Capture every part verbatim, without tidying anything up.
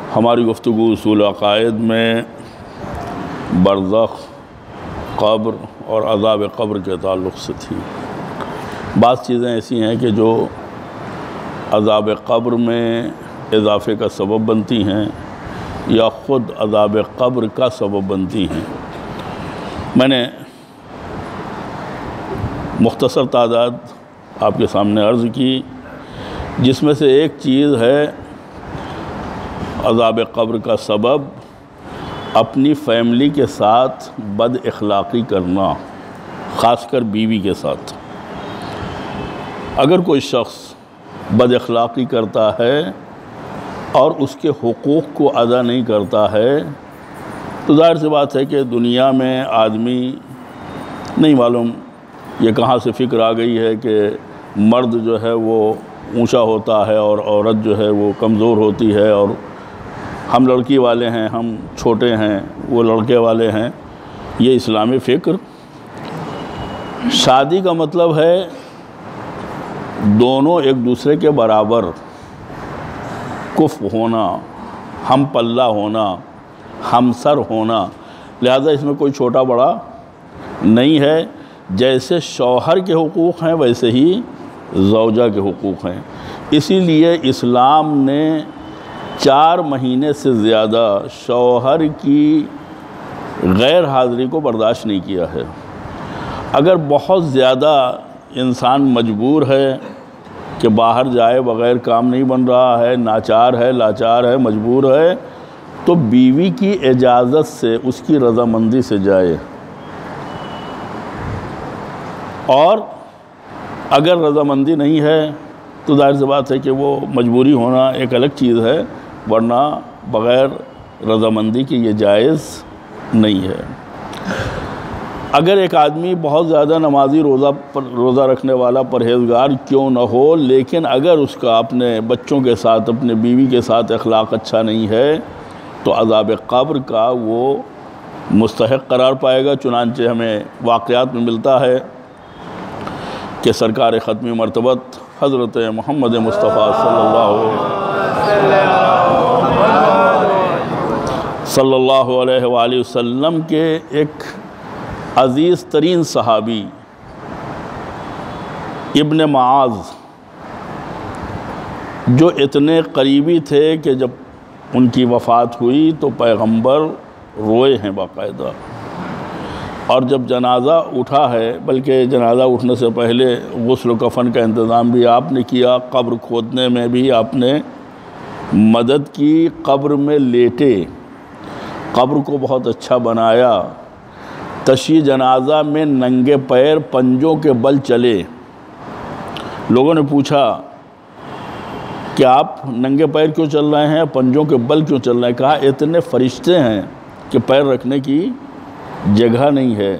ہماری گفتگو اصول عقائد میں برزخ، قبر اور عذاب قبر کے تعلق سے تھی۔ بعض چیزیں ایسی ہیں کہ جو عذاب قبر میں اضافے کا سبب بنتی ہیں یا خود عذاب قبر کا سبب بنتی ہیں۔ میں نے مختصر تعداد آپ کے سامنے عرض کی، جس میں سے ایک چیز ہے عذاب قبر کا سبب اپنی فیملی کے ساتھ بد اخلاقی کرنا، خاص کر بیوی کے ساتھ۔ اگر کوئی شخص بد اخلاقی کرتا ہے اور اس کے حقوق کو ادا نہیں کرتا ہے تو ظاہر سی بات ہے کہ دنیا میں آدمی نہیں معلوم یہ کہاں سے فکر آ گئی ہے کہ مرد جو ہے وہ اونچا ہوتا ہے اور عورت جو ہے وہ کمزور ہوتی ہے، اور ہم لڑکی والے ہیں، ہم چھوٹے ہیں، وہ لڑکے والے ہیں۔ یہ اسلامی فکر، شادی کا مطلب ہے دونوں ایک دوسرے کے برابر کفء ہونا، ہم پلہ ہونا، ہم سر ہونا، لہذا اس میں کوئی چھوٹا بڑا نہیں ہے۔ جیسے شوہر کے حقوق ہیں ویسے ہی زوجہ کے حقوق ہیں۔ اسی لیے اسلام نے چار مہینے سے زیادہ شوہر کی غیر حاضری کو برداشت نہیں کیا ہے۔ اگر بہت زیادہ انسان مجبور ہے کہ باہر جائے، بغیر کام نہیں بن رہا ہے، ناچار ہے، لاچار ہے، مجبور ہے، تو بیوی کی اجازت سے، اس کی رضامندی سے جائے۔ اور اگر رضامندی نہیں ہے تو ظاہر سی بات ہے کہ وہ مجبوری ہونا ایک الگ چیز ہے، ورنہ بغیر رضامندی کی یہ جائز نہیں ہے۔ اگر ایک آدمی بہت زیادہ نمازی، روزہ پر روزہ رکھنے والا، پرہیزگار کیوں نہ ہو، لیکن اگر اس کا اپنے بچوں کے ساتھ، اپنے بیوی کے ساتھ اخلاق اچھا نہیں ہے تو عذاب قبر کا وہ مستحق قرار پائے گا۔ چنانچہ ہمیں واقعات میں ملتا ہے کہ سرکار ختمی مرتبت حضرت محمد مصطفیٰ صلی اللہ صلی اللہ علیہ وآلہ وسلم کے ایک عزیز ترین صحابی ابن معاذ، جو اتنے قریبی تھے کہ جب ان کی وفات ہوئی تو پیغمبر روئے ہیں باقاعدہ، اور جب جنازہ اٹھا ہے، بلکہ جنازہ اٹھنے سے پہلے غسل و کفن کا انتظام بھی آپ نے کیا، قبر کھودنے میں بھی آپ نے مدد کی، قبر میں لیٹے، قبر کو بہت اچھا بنایا، تشییع جنازہ میں ننگے پیر پنجوں کے بل چلے۔ لوگوں نے پوچھا کہ آپ ننگے پیر کیوں چل رہے ہیں، پنجوں کے بل کیوں چل رہے ہیں؟ کہا اتنے فرشتے ہیں کہ پیر رکھنے کی جگہ نہیں ہے،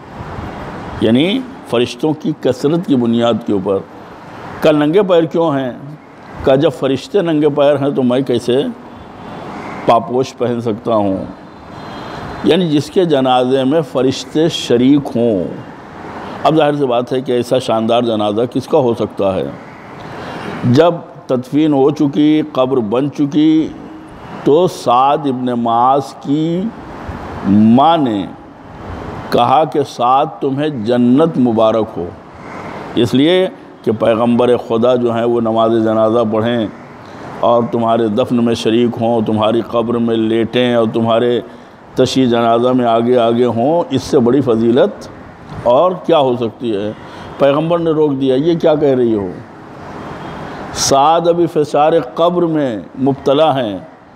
یعنی فرشتوں کی کثرت کی بنیاد کے اوپر۔ کل ننگے پیر کیوں ہیں؟ کہ جب فرشتے ننگے پیر ہیں تو میں کیسے پاپوش پہن سکتا ہوں؟ یعنی جس کے جنازے میں فرشتے شریک ہوں۔ اب ظاہر سی بات ہے کہ ایسا شاندار جنازہ کس کا ہو سکتا ہے؟ جب تدفین ہو چکی، قبر بن چکی، تو سعد ابن معاذ کی ماں نے کہا کہ سعد تمہیں جنت مبارک ہو، اس لیے کہ پیغمبر خدا جو ہیں وہ نماز جنازہ پڑھیں اور تمہارے دفن میں شریک ہوں، تمہاری قبر میں لیٹیں اور تمہارے تشییع جنازہ میں آگے آگے ہوں، اس سے بڑی فضیلت اور کیا ہو سکتی ہے؟ پیغمبر نے روک دیا، یہ کیا کہہ رہی ہو؟ سعد ابھی فشار قبر میں مبتلا ہیں۔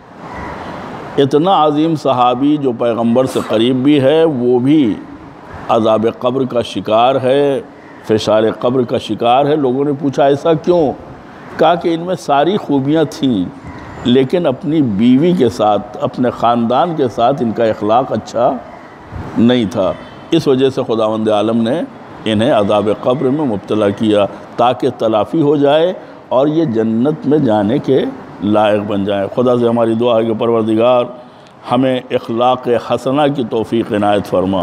اتنا عظیم صحابی جو پیغمبر سے قریب بھی ہے، وہ بھی عذاب قبر کا شکار ہے، فشار قبر کا شکار ہے۔ لوگوں نے پوچھا ایسا کیوں؟ کہا کہ ان میں ساری خوبیاں تھیں، لیکن اپنی بیوی کے ساتھ، اپنے خاندان کے ساتھ ان کا اخلاق اچھا نہیں تھا، اس وجہ سے خداوند عالم نے انہیں عذاب قبر میں مبتلا کیا تاکہ تلافی ہو جائے اور یہ جنت میں جانے کے لائق بن جائیں۔ خدا سے ہماری دعا ہے کہ پروردگار ہمیں اخلاق حسنہ کی توفیق عنایت فرما،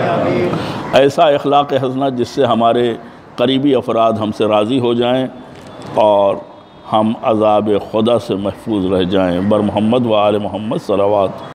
ایسا اخلاق حسنہ جس سے ہمارے قریبی افراد ہم سے راضی ہو جائیں اور ہم عذاب خدا سے محفوظ رہ جائیں۔ بر محمد و آل محمد صلوات۔